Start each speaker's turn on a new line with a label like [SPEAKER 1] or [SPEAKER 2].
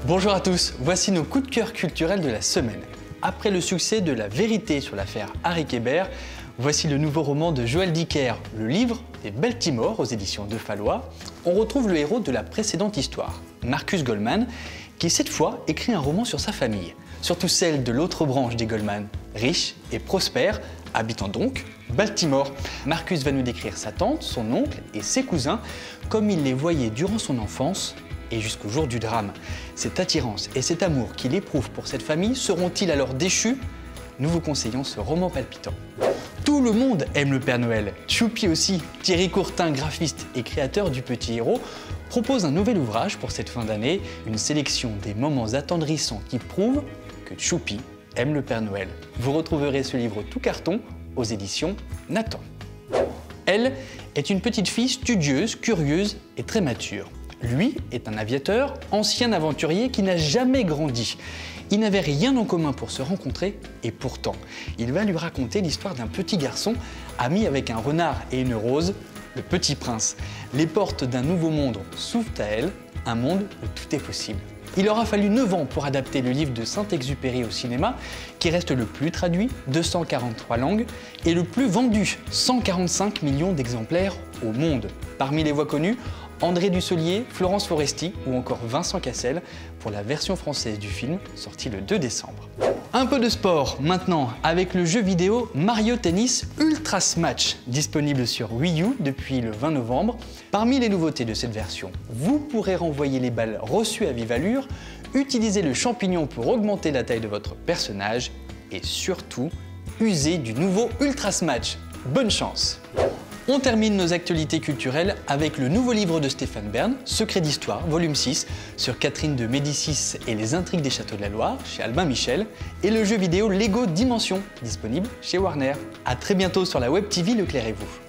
[SPEAKER 1] Bonjour à tous, voici nos coups de cœur culturels de la semaine. Après le succès de La Vérité sur l'affaire Harry Kéber, voici le nouveau roman de Joël Dicker, Le Livre des Baltimore aux éditions de Fallois. On retrouve le héros de la précédente histoire, Marcus Goldman, qui cette fois écrit un roman sur sa famille, surtout celle de l'autre branche des Goldman, riche et prospère, habitant donc Baltimore. Marcus va nous décrire sa tante, son oncle et ses cousins comme il les voyait durant son enfance et jusqu'au jour du drame. Cette attirance et cet amour qu'il éprouve pour cette famille seront-ils alors déchus? Nous vous conseillons ce roman palpitant. Tout le monde aime le Père Noël, Choupi aussi. Thierry Courtin, graphiste et créateur du Petit Héros, propose un nouvel ouvrage pour cette fin d'année, une sélection des moments attendrissants qui prouvent que Choupi aime le Père Noël. Vous retrouverez ce livre tout carton aux éditions Nathan. Elle est une petite fille studieuse, curieuse et très mature. Lui est un aviateur, ancien aventurier qui n'a jamais grandi. Ils n'avaient rien en commun pour se rencontrer et pourtant, il va lui raconter l'histoire d'un petit garçon ami avec un renard et une rose, le Petit Prince. Les portes d'un nouveau monde s'ouvrent à elle, un monde où tout est possible. Il aura fallu 9 ans pour adapter le livre de Saint-Exupéry au cinéma, qui reste le plus traduit, 243 langues, et le plus vendu, 145 millions d'exemplaires au monde. Parmi les voix connues, André Dussolier, Florence Foresti ou encore Vincent Cassel pour la version française du film sortie le 2 décembre. Un peu de sport maintenant avec le jeu vidéo Mario Tennis Ultra Smash, disponible sur Wii U depuis le 20 novembre. Parmi les nouveautés de cette version, vous pourrez renvoyer les balles reçues à vive allure, utiliser le champignon pour augmenter la taille de votre personnage et surtout user du nouveau Ultra Smash. Bonne chance! On termine nos actualités culturelles avec le nouveau livre de Stéphane Bern, Secrets d'Histoire, volume 6, sur Catherine de Médicis et les intrigues des châteaux de la Loire, chez Albin Michel, et le jeu vidéo Lego Dimension, disponible chez Warner. A très bientôt sur la Web TV Leclerc et vous.